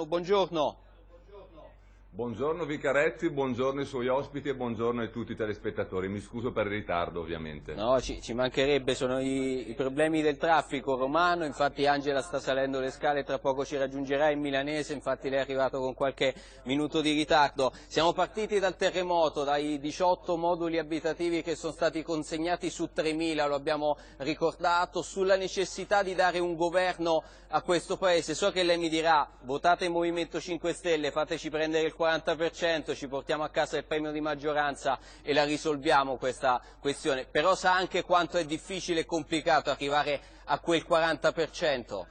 Buongiorno. Buongiorno Vicaretti, buongiorno ai suoi ospiti e buongiorno a tutti i telespettatori. Mi scuso per il ritardo ovviamente. No, ci mancherebbe, sono i problemi del traffico romano, infatti Angela sta salendo le scale, tra poco ci raggiungerà in milanese, infatti lei è arrivato con qualche minuto di ritardo. Siamo partiti dal terremoto, dai 18 moduli abitativi che sono stati consegnati su 3.000, lo abbiamo ricordato, sulla necessità di dare un governo a questo Paese. So che lei mi dirà, votate il Movimento 5 Stelle, fateci prendere il 40%, ci portiamo a casa il premio di maggioranza e la risolviamo questa questione, però sa anche quanto è difficile e complicato arrivare a quel 40%.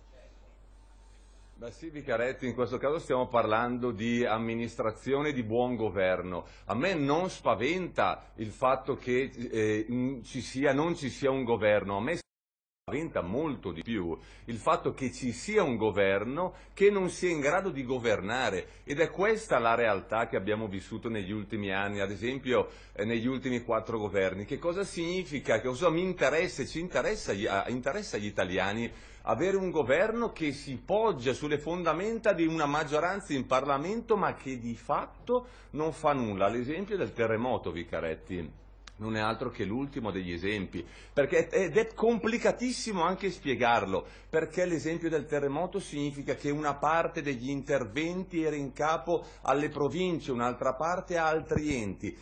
Beh sì Vicaretti, in questo caso stiamo parlando di amministrazione di buon governo. A me non spaventa il fatto che non ci sia un governo, a me spaventa molto di più il fatto che ci sia un governo che non sia in grado di governare, ed è questa la realtà che abbiamo vissuto negli ultimi anni, ad esempio negli ultimi 4 governi. Che cosa significa? Che cosa mi interessa? Interessa agli italiani avere un governo che si poggia sulle fondamenta di una maggioranza in Parlamento ma che di fatto non fa nulla. L'esempio del terremoto, Vicaretti, non è altro che l'ultimo degli esempi, ed è complicatissimo anche spiegarlo, perché l'esempio del terremoto significa che una parte degli interventi era in capo alle province, un'altra parte a altri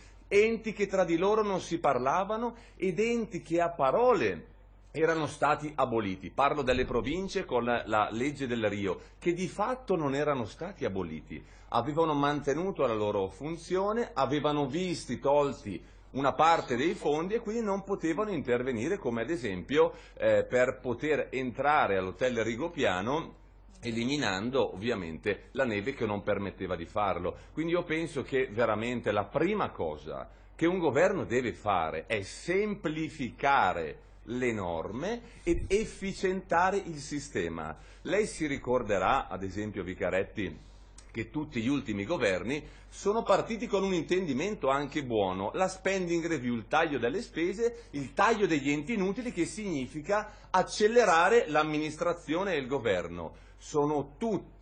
enti che tra di loro non si parlavano ed enti che a parole erano stati aboliti. Parlo delle province con la legge del Rio, che di fatto non erano stati aboliti, avevano mantenuto la loro funzione, avevano visti tolti una parte dei fondi e quindi non potevano intervenire, come ad esempio per poter entrare all'hotel Rigopiano, eliminando ovviamente la neve che non permetteva di farlo. Quindi io penso che veramente la prima cosa che un governo deve fare è semplificare le norme ed efficientare il sistema. Lei si ricorderà, ad esempio Vicaretti, che tutti gli ultimi governi sono partiti con un intendimento anche buono, la spending review, il taglio delle spese, il taglio degli enti inutili, che significa accelerare l'amministrazione e il governo. Sono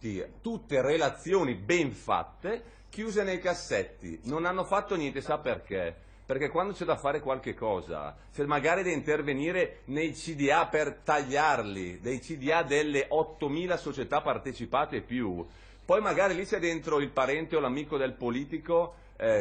tutte relazioni ben fatte, chiuse nei cassetti, non hanno fatto niente, sa perché? Perché quando c'è da fare qualche cosa, c'è magari da intervenire nei CDA per tagliarli, dei CDA delle 8.000 società partecipate e più. Poi magari lì c'è dentro il parente o l'amico del politico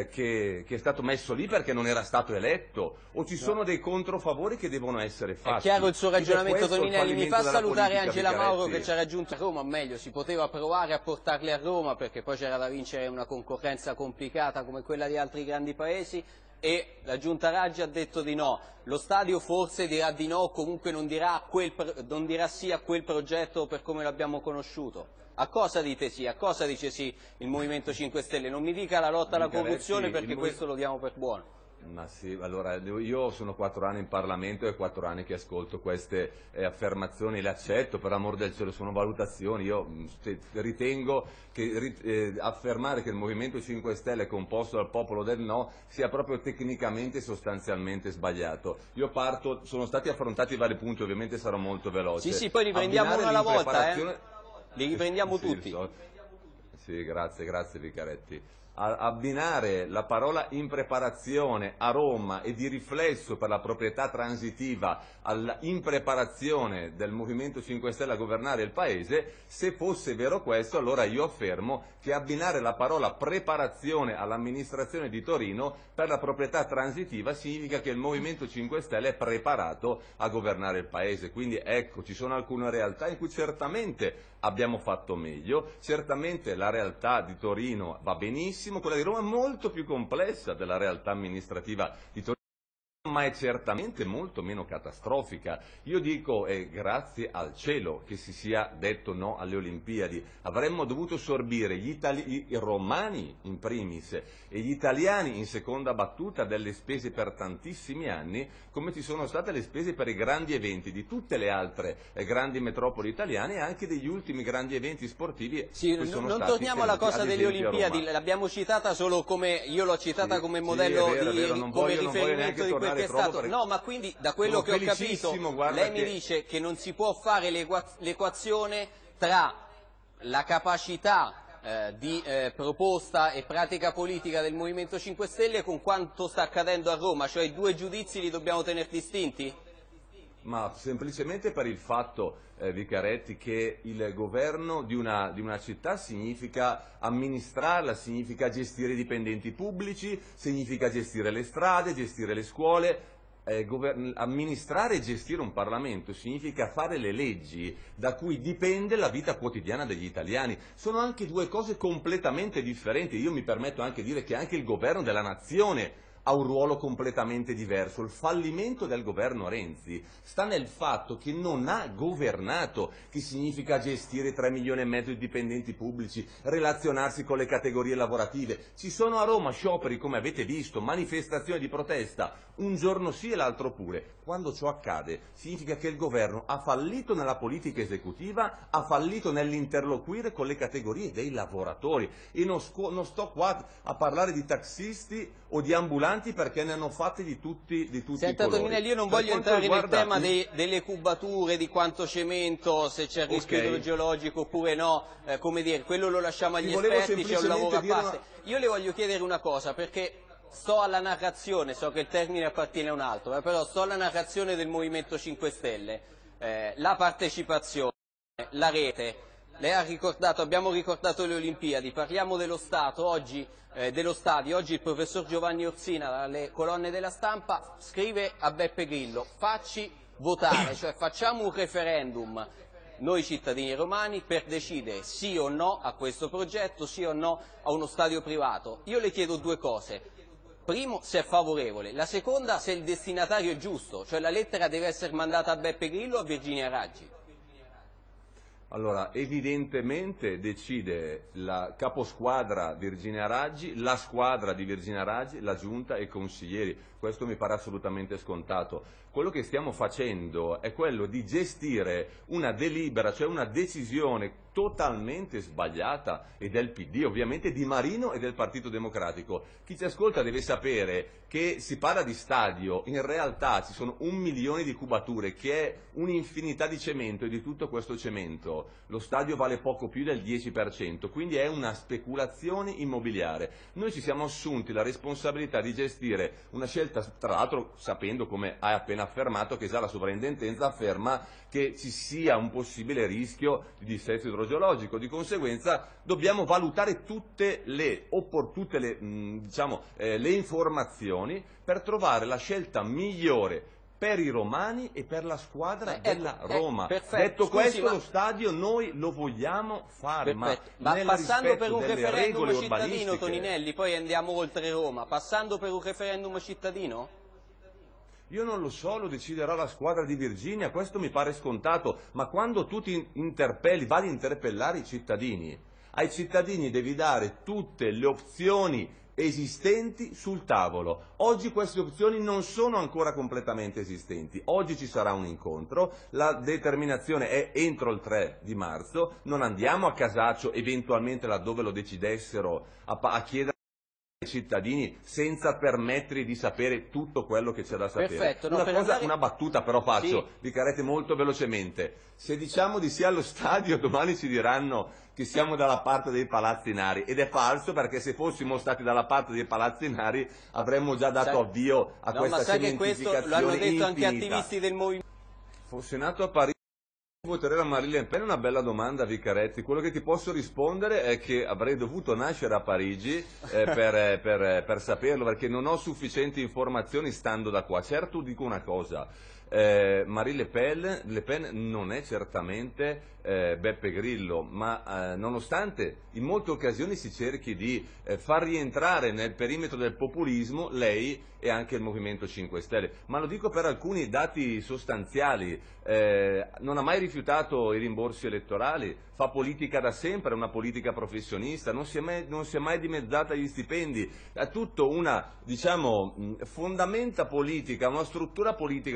che è stato messo lì perché non era stato eletto, o ci sono dei controfavori che devono essere fatti. È chiaro il suo ragionamento, Toninelli. Mi fa salutare Angela Mauro che ci ha raggiunto a Roma, o meglio, si poteva provare a portarli a Roma perché poi c'era da vincere una concorrenza complicata come quella di altri grandi paesi, e la Giunta Raggi ha detto di no. Lo stadio forse dirà di no, o comunque non dirà sì a quel progetto per come l'abbiamo conosciuto. A cosa dite sì? A cosa dice sì il Movimento 5 Stelle? Non mi dica la lotta alla corruzione, perché questo lo diamo per buono. Ma sì, allora io sono 4 anni in Parlamento e 4 anni che ascolto queste affermazioni, le accetto, per amor del cielo, sono valutazioni. Io ritengo che affermare che il Movimento 5 Stelle è composto dal popolo del no sia proprio tecnicamente e sostanzialmente sbagliato. Sono stati affrontati vari punti, ovviamente sarò molto veloce. Sì, poi li prendiamo uno alla volta, li riprendiamo tutti. Sì, grazie Vicaretti. Abbinare la parola impreparazione a Roma e di riflesso per la proprietà transitiva all'impreparazione del Movimento 5 Stelle a governare il Paese, se fosse vero questo, allora io affermo che abbinare la parola preparazione all'amministrazione di Torino per la proprietà transitiva significa che il Movimento 5 Stelle è preparato a governare il Paese. Quindi ecco, ci sono alcune realtà in cui certamente abbiamo fatto meglio, certamente la realtà di Torino va benissimo, quella di Roma è molto più complessa della realtà amministrativa di Torino, ma è certamente molto meno catastrofica. Io dico grazie al cielo che si sia detto no alle Olimpiadi. Avremmo dovuto sorbire i romani in primis e gli italiani in seconda battuta delle spese per tantissimi anni, come ci sono state le spese per i grandi eventi di tutte le altre grandi metropoli italiane e anche degli ultimi grandi eventi sportivi. Sì, non torniamo alla cosa delle Olimpiadi, l'abbiamo citata solo come, io l'ho citata come modello, come riferimento di quel che è stato. No, ma quindi da quello che ho capito lei mi dice che non si può fare l'equazione tra la capacità di proposta e pratica politica del Movimento 5 Stelle con quanto sta accadendo a Roma, cioè i due giudizi li dobbiamo tenere distinti? Ma semplicemente per il fatto, Vicaretti, che il governo di una città significa amministrarla, significa gestire i dipendenti pubblici, significa gestire le strade, gestire le scuole. Amministrare e gestire un Parlamento significa fare le leggi da cui dipende la vita quotidiana degli italiani. Sono anche due cose completamente differenti. Io mi permetto anche di dire che anche il governo della nazione ha un ruolo completamente diverso. Il fallimento del governo Renzi sta nel fatto che non ha governato, che significa gestire 3 milioni e mezzo di dipendenti pubblici, relazionarsi con le categorie lavorative. Ci sono a Roma scioperi, come avete visto, manifestazioni di protesta, un giorno sì e l'altro pure. Quando ciò accade significa che il governo ha fallito nella politica esecutiva, ha fallito nell'interloquire con le categorie dei lavoratori. E non sto qua a parlare di taxisti o di ambulanti, perché ne hanno fatti di tutti i colori. Senta Toninelli, io non voglio entrare nel tema delle cubature, di quanto cemento, se c'è il rischio idrogeologico oppure no, come dire, quello lo lasciamo agli esperti, c'è un lavoro a parte. Io le voglio chiedere una cosa, perché sto alla narrazione, so che il termine appartiene a un altro, però sto alla narrazione del Movimento 5 Stelle, la partecipazione, la rete. Lei ha ricordato, abbiamo ricordato le Olimpiadi, parliamo dello Stato, oggi, dello stadio. Oggi il professor Giovanni Orsina, dalle colonne della Stampa, scrive a Beppe Grillo: facci votare, cioè facciamo un referendum, noi cittadini romani, per decidere sì o no a questo progetto, sì o no a uno stadio privato. Io le chiedo due cose. Primo, se è favorevole. La seconda, se il destinatario è giusto, cioè la lettera deve essere mandata a Beppe Grillo o a Virginia Raggi. Allora, evidentemente decide la caposquadra Virginia Raggi, la squadra di Virginia Raggi, la giunta e i consiglieri. Questo mi pare assolutamente scontato. Quello che stiamo facendo è quello di gestire una delibera, cioè una decisione totalmente sbagliata, e del PD, ovviamente di Marino e del Partito Democratico. Chi ci ascolta deve sapere che si parla di stadio, in realtà ci sono 1 milione di cubature, che è un'infinità di cemento, e di tutto questo cemento lo stadio vale poco più del 10%, quindi è una speculazione immobiliare. Noi ci siamo assunti la responsabilità di gestire una scelta, tra l'altro sapendo, come hai appena affermato, che già la sovrintendenza afferma che ci sia un possibile rischio di dissesto idrogeologico. Di conseguenza dobbiamo valutare tutte le informazioni per trovare la scelta migliore per i romani e per la squadra della Roma. Detto questo, lo stadio noi lo vogliamo fare, ma passando per un referendum cittadino, Toninelli, poi andiamo oltre Roma, passando per un referendum cittadino? Io non lo so, lo deciderà la squadra di Virginia, questo mi pare scontato, ma quando tu ti interpelli, vai ad interpellare i cittadini, ai cittadini devi dare tutte le opzioni esistenti sul tavolo. Oggi queste opzioni non sono ancora completamente esistenti. Oggi ci sarà un incontro, la determinazione è entro il 3 di marzo, non andiamo a casaccio, eventualmente laddove lo decidessero, a chiedere ai cittadini senza permettere di sapere tutto quello che c'è da sapere. Perfetto, Una battuta però faccio, Vicaretti, molto velocemente. Se diciamo di sì allo stadio, domani ci diranno che siamo dalla parte dei palazzinari, ed è falso, perché se fossimo stati dalla parte dei palazzinari avremmo già dato avvio a questa cementificazione infinita. Lo hanno detto anche attivisti del movimento. Fossi nato a Parigi, voterei la Marine Le Pen. Una bella domanda, Vicaretti. Quello che ti posso rispondere è che avrei dovuto nascere a Parigi per saperlo, perché non ho sufficienti informazioni stando da qua. Certo, dico una cosa, Marine Le Pen non è certamente Beppe Grillo, ma nonostante in molte occasioni si cerchi di far rientrare nel perimetro del populismo lei e anche il Movimento 5 Stelle, ma lo dico per alcuni dati sostanziali. Non ha mai rifiutato i rimborsi elettorali, fa politica da sempre, è una politica professionista, non si è mai dimezzata agli stipendi, ha tutto una, fondamenta politica, una struttura politica, un ideale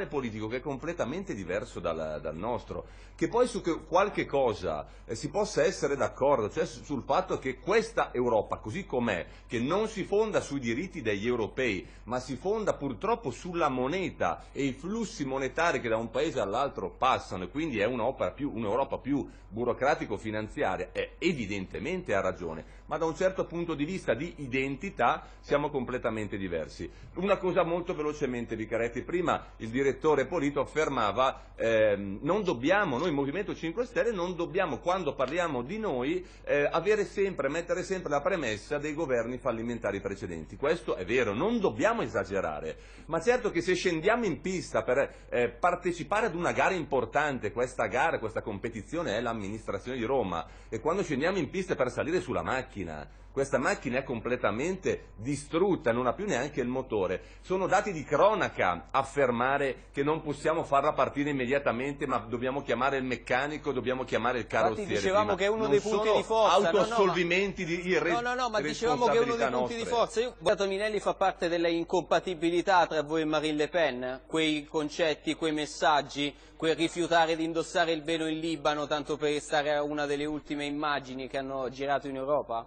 mentale politico che è completamente diverso dal nostro, che poi su qualche cosa si possa essere d'accordo, cioè sul fatto che questa Europa, così com'è, che non si fonda sui diritti degli europei, ma si fonda purtroppo sulla moneta e i flussi monetari che da un paese all'altro passano, e quindi è un'Europa più burocratico-finanziaria, evidentemente ha ragione, ma da un certo punto di vista di identità siamo completamente diversi. Una cosa molto velocemente, Vicaretti, prima il direttore Polito affermava non dobbiamo, noi Movimento 5 Stelle non dobbiamo, quando parliamo di noi, mettere sempre la premessa dei governi fallimentari precedenti. Questo è vero, non dobbiamo esagerare, ma certo che se scendiamo in pista per partecipare ad una gara importante, questa competizione è l'amministrazione di Roma, e quando scendiamo in pista per salire sulla macchina, questa macchina è completamente distrutta, non ha più neanche il motore. Sono dati di cronaca affermare che non possiamo farla partire immediatamente, ma dobbiamo chiamare il meccanico, dobbiamo chiamare il carrozziere. Infatti dicevamo che è uno dei punti di forza. Autoassolvimenti di irresponsabilità. Ma dicevamo che è uno dei punti di forza. Toninelli fa parte delle incompatibilità tra voi e Marine Le Pen? Quei concetti, quei messaggi, quel rifiutare di indossare il velo in Libano, tanto per restare a una delle ultime immagini che hanno girato in Europa?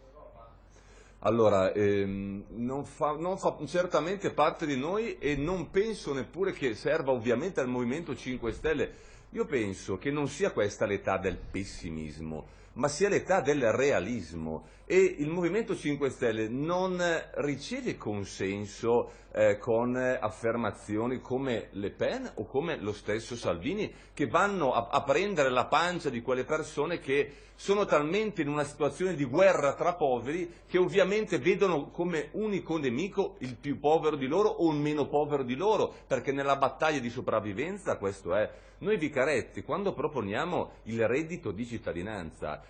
Allora, non fa certamente parte di noi, e non penso neppure che serva ovviamente al Movimento 5 Stelle. Io penso che non sia questa l'età del pessimismo, ma sia l'età del realismo, e il Movimento 5 Stelle non riceve consenso con affermazioni come Le Pen o come lo stesso Salvini, che vanno a prendere la pancia di quelle persone che sono talmente in una situazione di guerra tra poveri che ovviamente vedono come unico nemico il più povero di loro o il meno povero di loro, perché nella battaglia di sopravvivenza questo è. Noi Vicaretti, quando proponiamo il reddito di cittadinanza,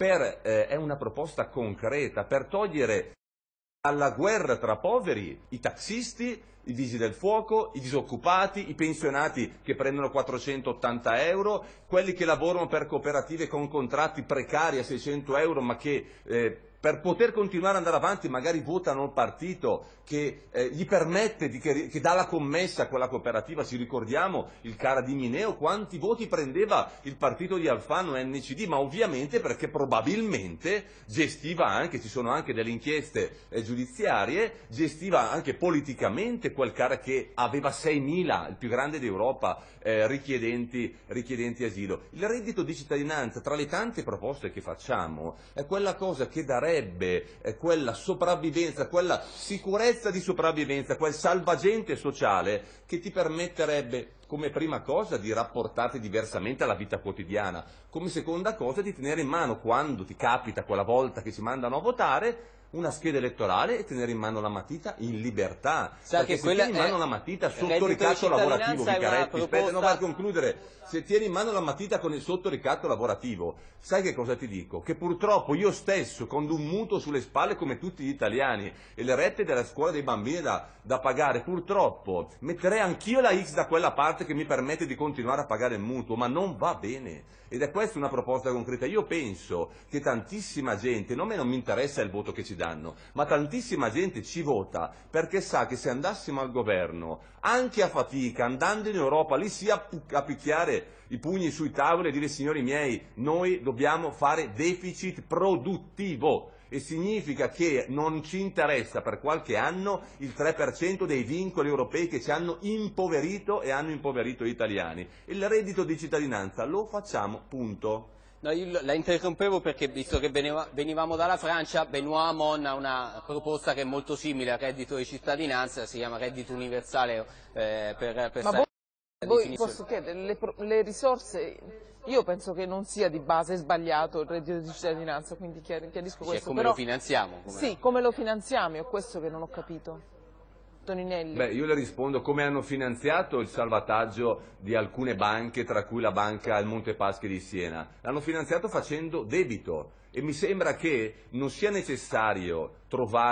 è una proposta concreta per togliere alla guerra tra poveri i taxisti, i vigili del fuoco, i disoccupati, i pensionati che prendono 480 euro, quelli che lavorano per cooperative con contratti precari a 600 euro, ma che per poter continuare ad andare avanti magari votano il partito che gli permette, che dà la commessa a quella cooperativa. Ci ricordiamo il Cara di Mineo, quanti voti prendeva il partito di Alfano e NCD, ma ovviamente perché probabilmente gestiva anche, ci sono anche delle inchieste giudiziarie, gestiva anche politicamente quel Cara che aveva 6.000, il più grande d'Europa, richiedenti asilo. Il reddito di cittadinanza, tra le tante proposte che facciamo, è quella cosa che darebbe quella sopravvivenza, quella sicurezza di sopravvivenza, quel salvagente sociale che ti permetterebbe come prima cosa di rapportarti diversamente alla vita quotidiana, come seconda cosa di tenere in mano, quando ti capita quella volta che ci mandano a votare, una scheda elettorale e tenere in mano la matita in libertà. Perché se tieni in mano la matita sotto ricatto lavorativo, Vicaretti, aspetta, non vado a concludere, se tieni in mano la matita con il sotto ricatto lavorativo, sai che cosa ti dico? Che purtroppo io stesso, con un mutuo sulle spalle come tutti gli italiani e le rette della scuola dei bambini da pagare, purtroppo metterei anch'io la X da quella parte che mi permette di continuare a pagare il mutuo, ma non va bene. Ed è questa una proposta concreta. Io penso che tantissima gente, non mi interessa il voto che ci danno, ma tantissima gente ci vota perché sa che se andassimo al governo, anche a fatica, andando in Europa, lì sia a picchiare i pugni sui tavoli e dire: signori miei, noi dobbiamo fare deficit produttivo. E significa che non ci interessa per qualche anno il 3% dei vincoli europei che ci hanno impoverito e hanno impoverito gli italiani. Il reddito di cittadinanza lo facciamo, punto. No, io la interrompevo perché, visto che venivamo dalla Francia, Benoît Hamon ha una proposta che è molto simile al reddito di cittadinanza, si chiama reddito universale per stare. Voi posso chiedere, le risorse, io penso che non sia di base sbagliato il reddito di cittadinanza, quindi chiarisco questo. Come lo finanziamo? Sì, come lo finanziamo, è questo che non ho capito. Toninelli. Beh, io le rispondo come hanno finanziato il salvataggio di alcune banche, tra cui la banca al Monte Paschi di Siena. L'hanno finanziato facendo debito, e mi sembra che non sia necessario trovare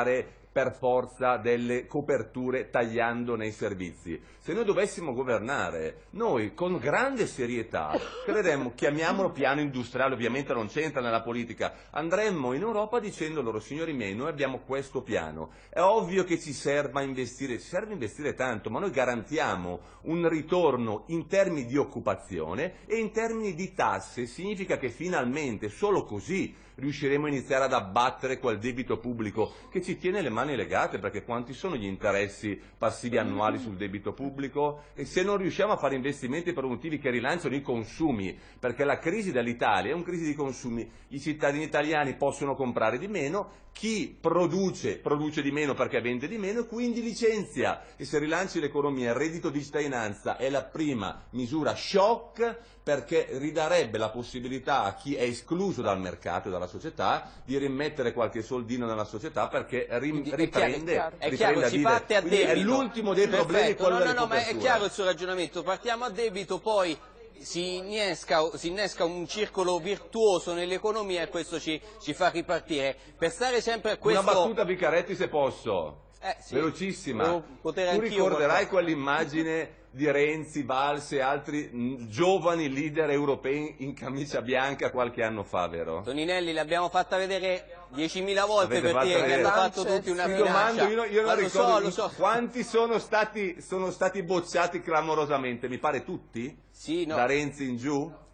per forza delle coperture tagliando nei servizi. Se noi dovessimo governare, noi con grande serietà, chiamiamolo piano industriale, ovviamente non c'entra nella politica, andremmo in Europa dicendo loro: signori miei, noi abbiamo questo piano, è ovvio che ci serve investire tanto, ma noi garantiamo un ritorno in termini di occupazione e in termini di tasse. Significa che finalmente, solo così, riusciremo a iniziare ad abbattere quel debito pubblico che ci tiene le mani legate, perché quanti sono gli interessi passivi annuali sul debito pubblico? E se non riusciamo a fare investimenti produttivi che rilanciano i consumi, perché la crisi dell'Italia è una crisi di consumi, i cittadini italiani possono comprare di meno, chi produce di meno perché vende di meno e quindi licenzia. E se rilanci l'economia, il reddito di cittadinanza è la prima misura shock, perché ridarebbe la possibilità a chi è escluso dal mercato e dalla società di rimettere qualche soldino nella società, perché riprende è chiaro, si parte a debito. È l'ultimo dei problemi, quello delle ma è coperture. chiaro il suo ragionamento, partiamo a debito, poi si innesca un circolo virtuoso nell'economia e questo ci fa ripartire. Per stare sempre a questo... Una battuta, Vicaretti, se posso. Sì, velocissima. Tu ricorderai quell'immagine di Renzi, Valls e altri giovani leader europei in camicia bianca qualche anno fa, vero? Toninelli, l'abbiamo fatta vedere 10.000 volte. L'avete per dire che hanno fatto tutti una minaccia. Io non ricordo lo so. quanti sono stati bocciati clamorosamente, mi pare tutti? Sì, no. Da Renzi in giù?